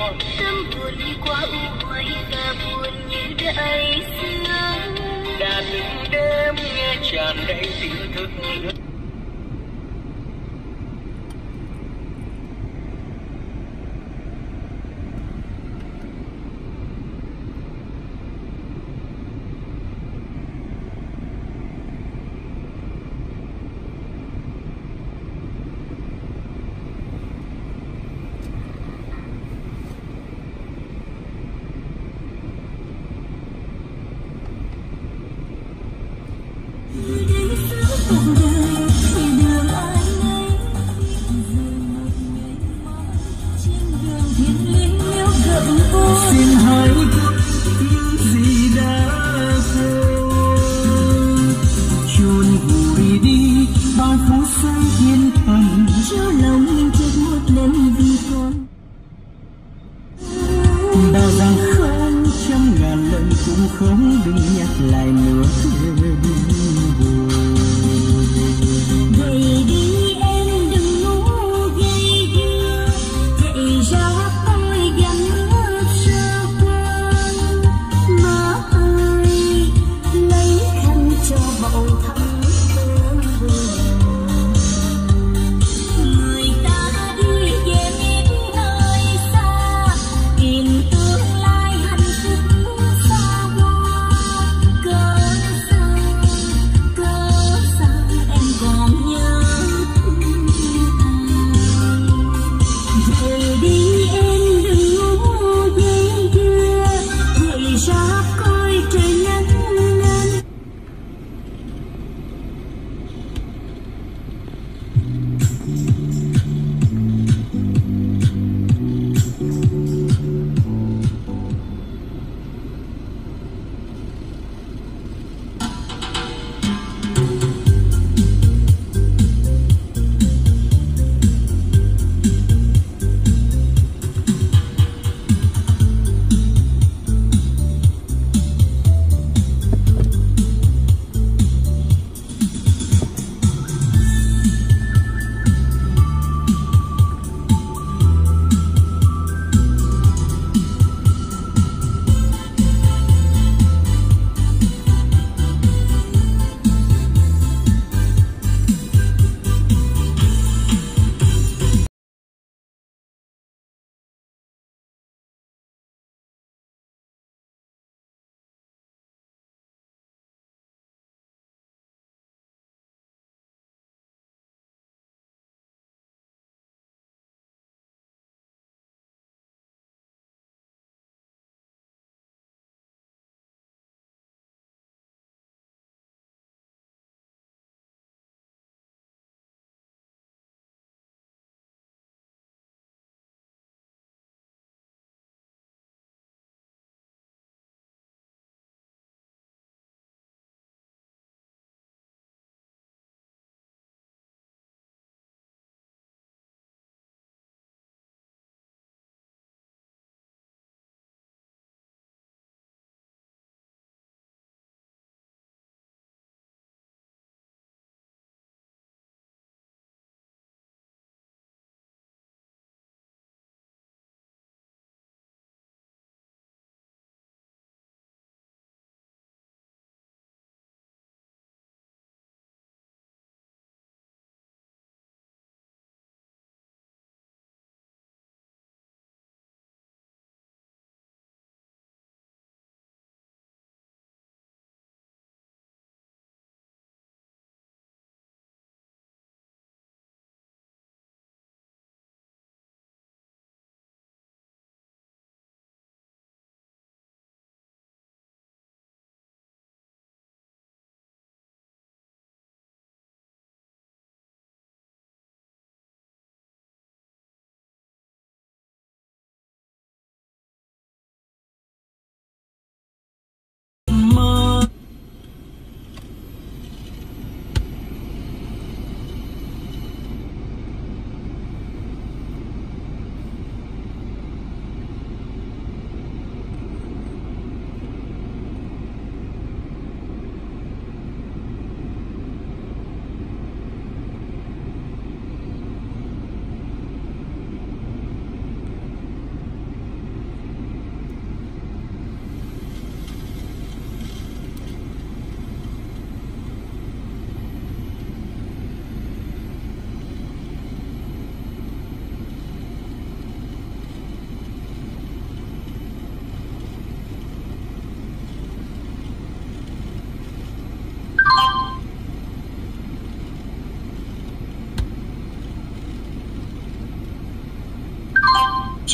Tâm buồn đi qua u hoài và buồn như đại xưa. Đã từng đêm nghe tràn đầy tình thức. Xin hãy những gì đã quên, chôn vùi đi bao phút giây yên thần, Cho lòng mình chết một lần vì con. bảo rằng không trăm ngàn lần cũng không đừng nhắc lại nữa. Dậy đi em đừng ngủ gầy gưa, dậy ra tôi gắn ước xa quên. Má ơi lấy khăn cho bầu thắm thương buồn. Người ta đi về những nơi xa, tìm tương lai hạnh phúc xa hoa. Cơn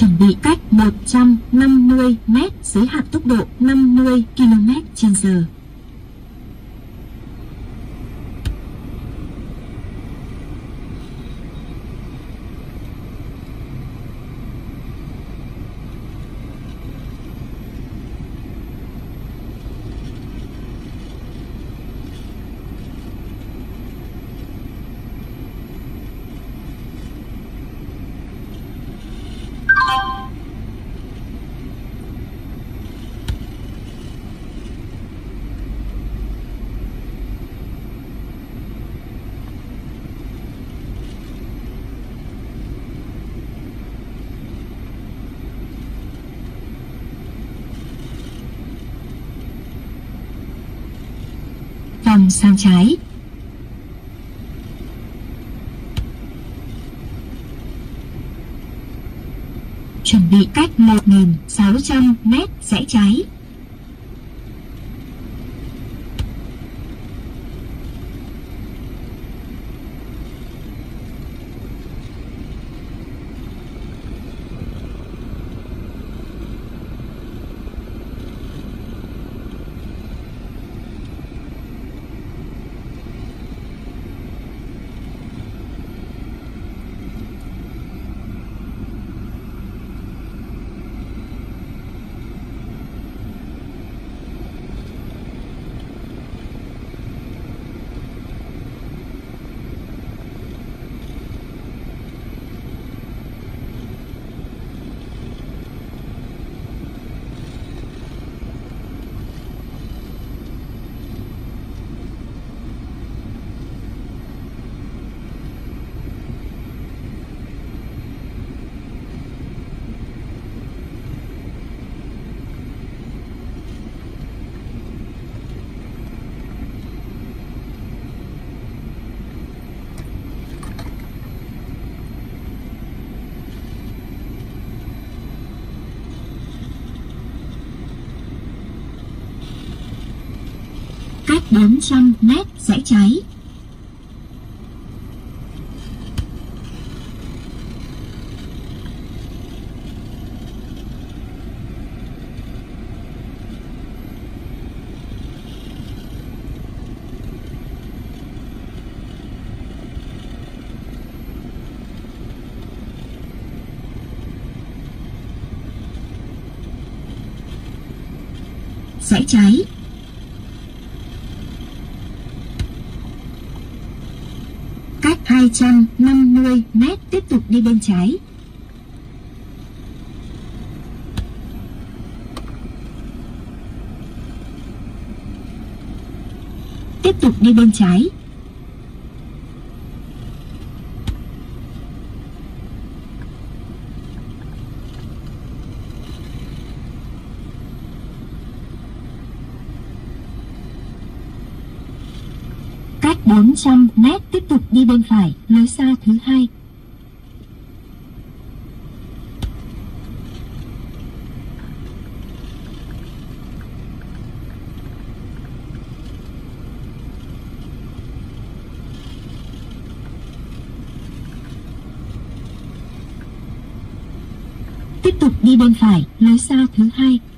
Chuẩn bị cách 150 m giới hạn tốc độ 50 km/h. Vòng sang trái. Chuẩn bị cách 1.600 m rẽ trái. Cách 400 m rẽ trái. Rẽ trái. Cách 250 m tiếp tục đi bên trái. Tiếp tục đi bên trái. Cách 400 m tiếp tục đi bên phải, lối xa thứ hai. Tiếp tục đi bên phải, lối xa thứ hai.